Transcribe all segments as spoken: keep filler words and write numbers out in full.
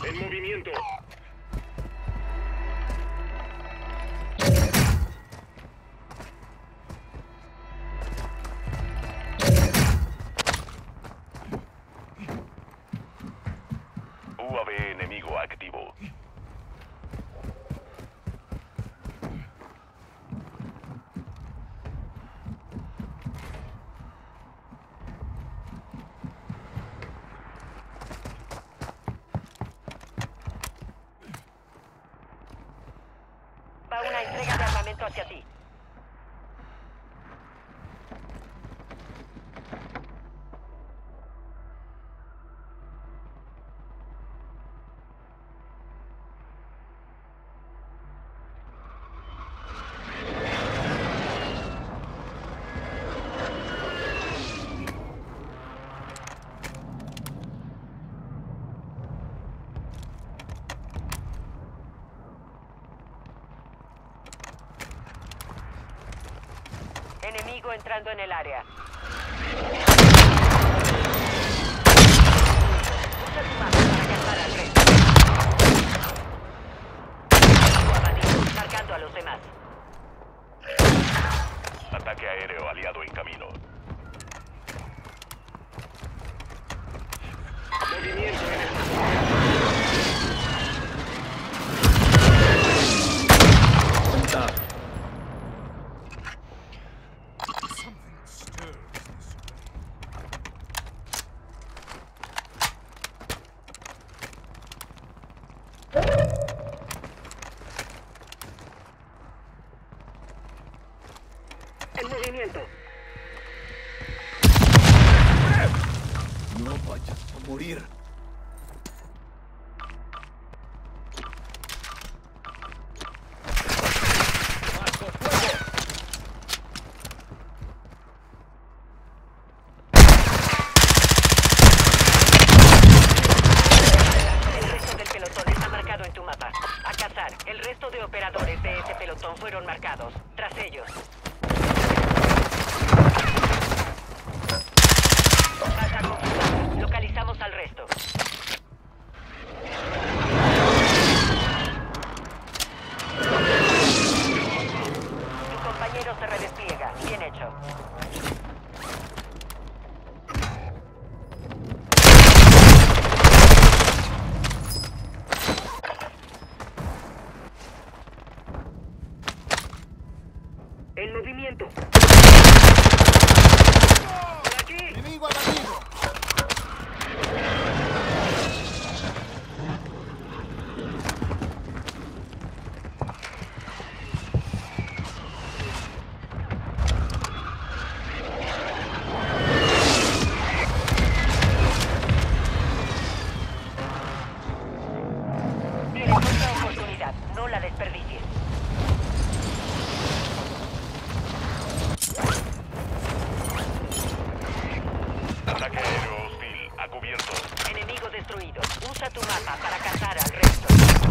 En movimiento. U A V enemigo activo. Va una entrega de armamento hacia ti. Enemigo entrando en el área. Usa tu mapa para cazar al resto. Enemigo abatido, marcando a los demás. Ataque aéreo aliado en camino. Movimiento en el... En movimiento. No vayas a morir. ¡Bajo fuego! El resto del pelotón está marcado en tu mapa. A cazar. El resto de operadores de ese pelotón fueron marcados. Tras ellos. Baja confirmada. Localizamos al resto. Tu compañero se redespliega. Bien hecho. En movimiento. ¡Por aquí! ¡Enemigo abatido! Tienes otra oportunidad. No la desperdicies. Ataque aéreo hostil a cubierto. Enemigo destruido. Usa tu mapa para cazar al resto.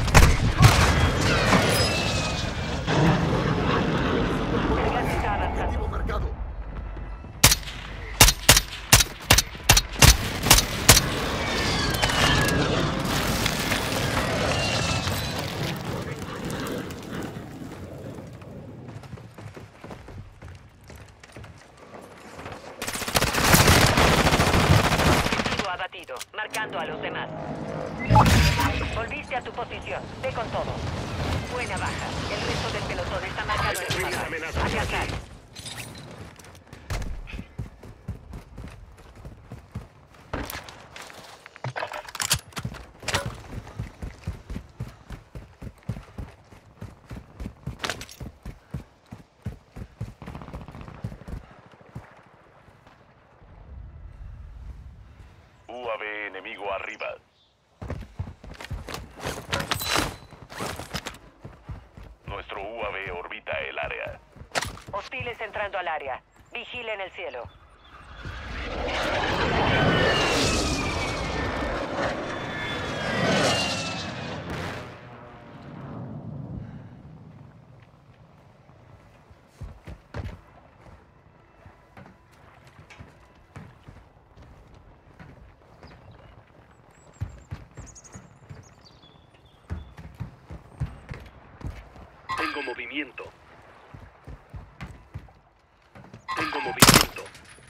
El gas está avanzando. Objetivo marcado. Objetivo abatido. Marcando a los demás. Volviste a tu posición. Ve con todo. Buena baja. El resto del pelotón está marcado en tu Terribles mapa. amenazas A cazar. aquí. U A V enemigo arriba. Nuestro U A V orbita el área. Hostiles entrando al área. Vigilen el cielo. Tengo movimiento. Tengo movimiento.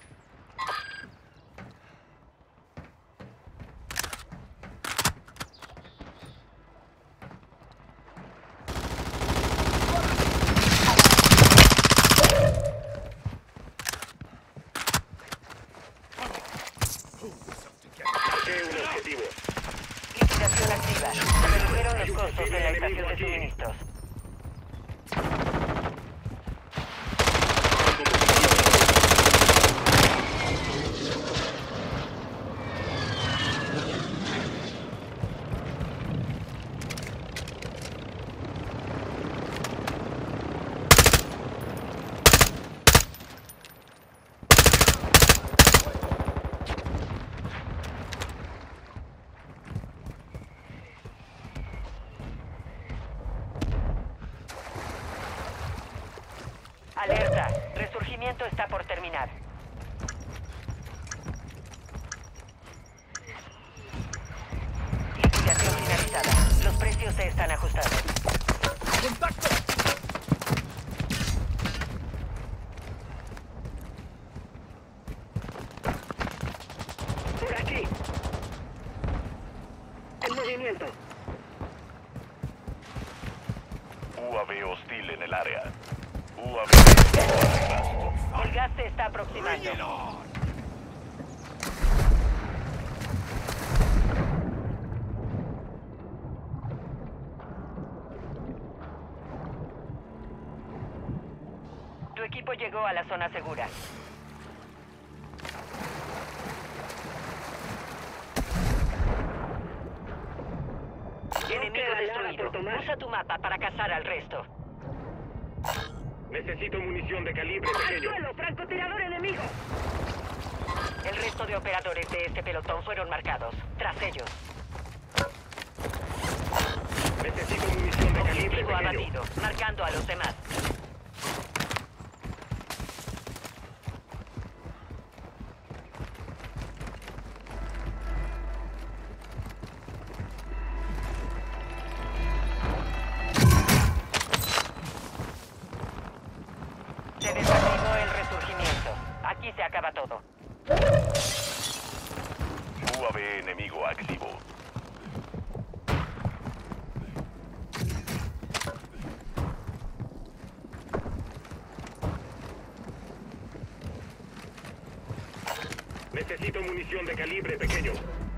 Marqué un objetivo. Liquidación activa. Se redujeron los costos de la estación de suministros. Alerta. Resurgimiento está por terminar. Liquidación finalizada. Los precios se están ajustando. ¡Contacto! Por aquí. En movimiento. U A V hostil en el área. U A V. El gas se está aproximando. Tu equipo llegó a la zona segura. Enemigo destruido. Usa tu mapa para cazar al resto. Necesito munición de calibre ¡Al pequeño. suelo! ¡Francotirador enemigo! El resto de operadores de este pelotón fueron marcados. Tras ellos. Necesito munición de calibre Objetivo pequeño. abatido. Marcando a los demás. Se desactivó el resurgimiento. Aquí se acaba todo. U A V enemigo activo. Necesito munición de calibre pequeño.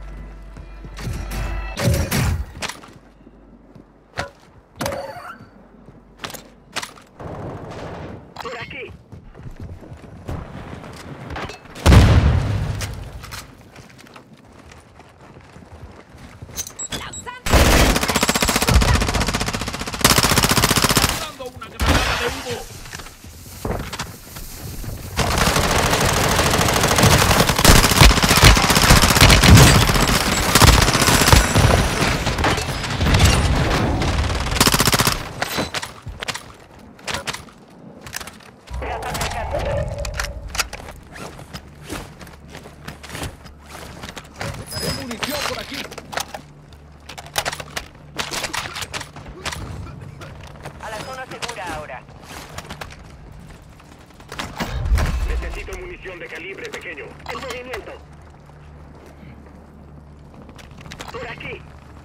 Por aquí. ¡Lanzando una granada de humo! Gas acercándose. ¡Hay munición por aquí! A la zona segura ahora. Necesito munición de calibre pequeño. En movimiento. Por aquí.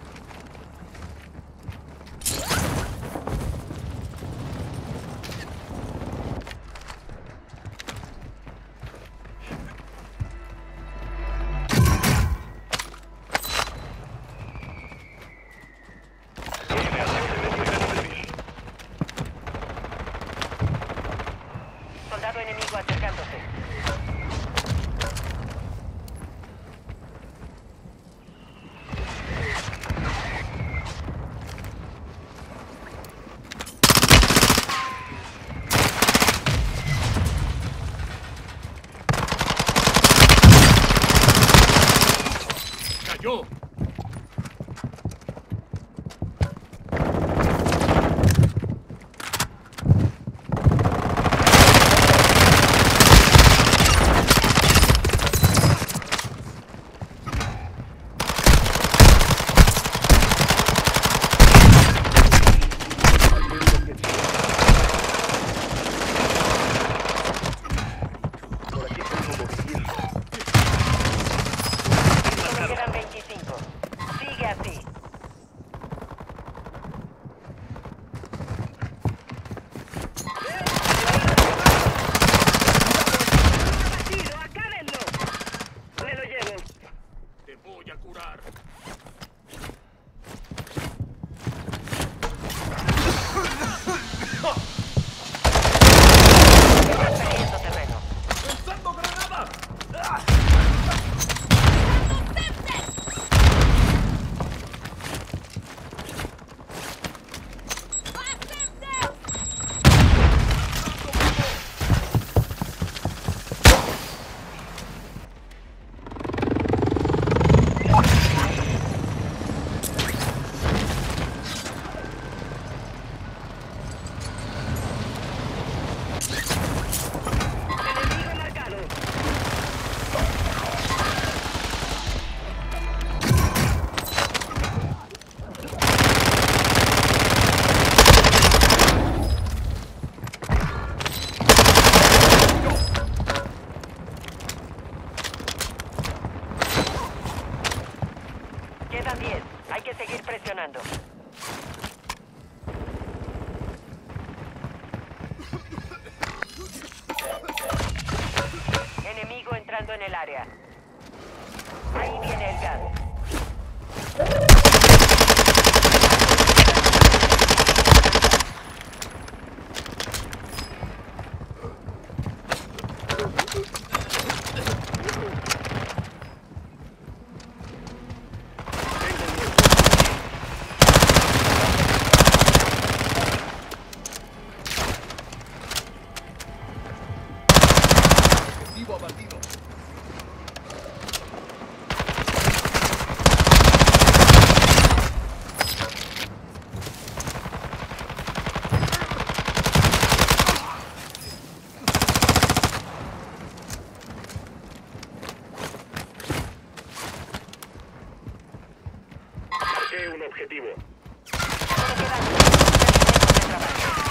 Tiene ataque de nivel civil. Soldado enemigo acercándose. ¡Cayó! lugar. Estás perdiendo terreno. ¡Lanzando granadas! Enemigo marcado. Quedan diez. Hay que seguir presionando. Enemigo entrando en el área. Ahí viene el gas. Objetivo abatido. Marqué un objetivo. Solo quedan diez minutos de trabajo.